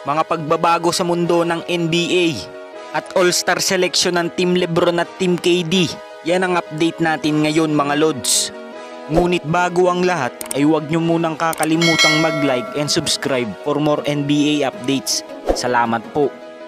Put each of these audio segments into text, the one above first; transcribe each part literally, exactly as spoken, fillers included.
mga pagbabago sa mundo ng N B A, at All-Star selection ng Team Lebron at Team K D. Yan ang update natin ngayon mga Lods. Ngunit bago ang lahat ay huwag nyo munang kakalimutang mag-like and subscribe for more N B A updates. Salamat po.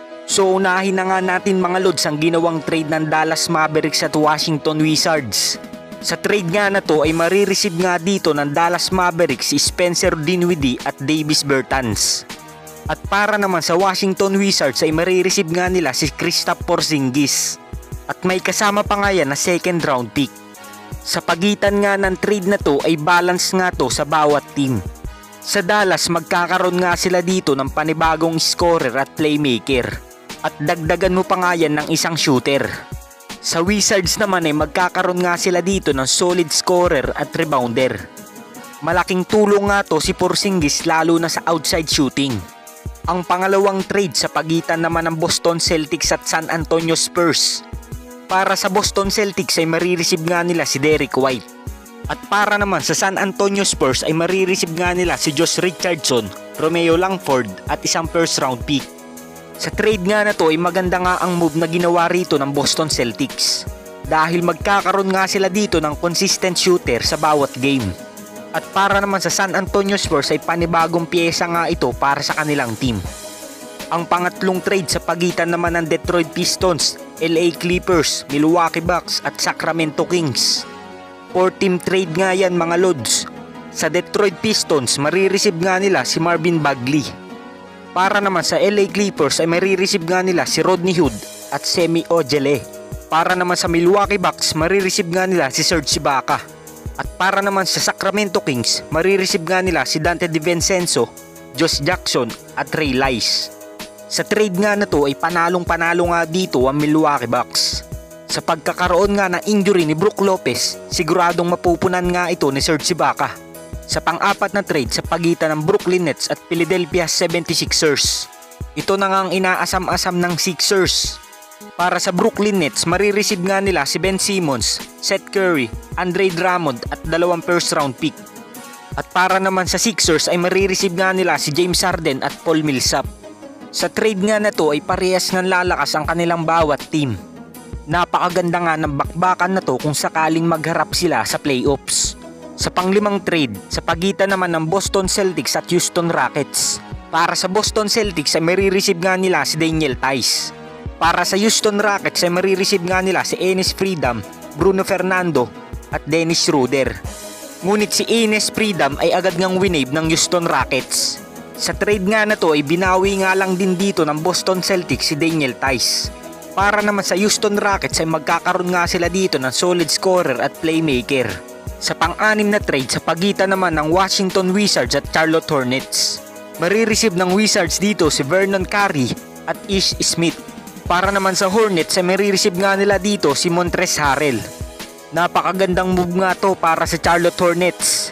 So unahin na nga natin mga Lods ang ginawang trade ng Dallas Mavericks at Washington Wizards. Sa trade nga na to ay marireceive nga dito ng Dallas Mavericks si Spencer Dinwiddie at Davis Bertans. At para naman sa Washington Wizards ay marireceive nga nila si Kristaps Porzingis. At may kasama pa nga yan na second round pick. Sa pagitan nga ng trade na to ay balance nga to sa bawat team. Sa Dallas magkakaroon nga sila dito ng panibagong scorer at playmaker. At dagdagan mo pa nga yan ng isang shooter. Sa Wizards naman ay magkakaroon nga sila dito ng solid scorer at rebounder. Malaking tulong nga to si Porzingis lalo na sa outside shooting. Ang pangalawang trade sa pagitan naman ng Boston Celtics at San Antonio Spurs. Para sa Boston Celtics ay marireceive nga nila si Derrick White. At para naman sa San Antonio Spurs ay marireceive nga nila si Josh Richardson, Romeo Langford at isang first round pick. Sa trade nga na to ay maganda nga ang move na ginawa rito ng Boston Celtics. Dahil magkakaroon nga sila dito ng consistent shooter sa bawat game. At para naman sa San Antonio Spurs ay panibagong piyesa nga ito para sa kanilang team. Ang pangatlong trade sa pagitan naman ng Detroit Pistons, L A Clippers, Milwaukee Bucks at Sacramento Kings. four team trade nga yan mga Lods. Sa Detroit Pistons marireceive nga nila si Marvin Bagley. Para naman sa L A Clippers ay marireceive nga nila si Rodney Hood at Semi Ojeleye. Para naman sa Milwaukee Bucks marireceive nga nila si Serge Ibaka. At para naman sa Sacramento Kings, marireceive nga nila si Dante DiVincenzo, Josh Jackson at Ray Rice. Sa trade nga na to ay panalong-panalo nga dito ang Milwaukee Bucks. Sa pagkakaroon nga ng injury ni Brook Lopez, siguradong mapupunan nga ito ni Serge Ibaka. Sa pang-apat na trade sa pagitan ng Brooklyn Nets at Philadelphia seventy-sixers. Ito na nga ang inaasam-asam ng Sixers. Para sa Brooklyn Nets, marireceive nga nila si Ben Simmons, Seth Curry, Andre Drummond at dalawang first round pick. At para naman sa Sixers ay marireceive nga nila si James Harden at Paul Millsap. Sa trade nga na to ay parehas ng lalakas ang kanilang bawat team. Napakaganda nga ng bakbakan na to kung sakaling magharap sila sa playoffs. Sa panglimang trade, sa pagitan naman ng Boston Celtics at Houston Rockets. Para sa Boston Celtics ay marireceive nga nila si Daniel Theis. Para sa Houston Rockets ay marireceive nga nila si Enes Freedom, Bruno Fernando at Dennis Schroeder. Ngunit si Enes Freedom ay agad ngang winave ng Houston Rockets. Sa trade nga na to ay binawi nga lang din dito ng Boston Celtics si Daniel Theis. Para naman sa Houston Rockets ay magkakaroon nga sila dito ng solid scorer at playmaker. Sa pang-anim na trade sa pagitan naman ng Washington Wizards at Charlotte Hornets. Marireceive ng Wizards dito si Vernon Carey at Ish Smith. Para naman sa Hornets ay marireceive nga nila dito si Montrezl Harrell. Napakagandang move nga to para sa Charlotte Hornets.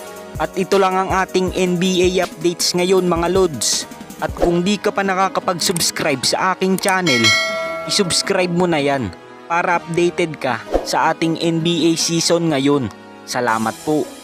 At ito lang ang ating N B A updates ngayon mga Lods. At kung di ka pa nakakapag-subscribe sa aking channel, isubscribe mo na yan para updated ka sa ating N B A season ngayon. Salamat po.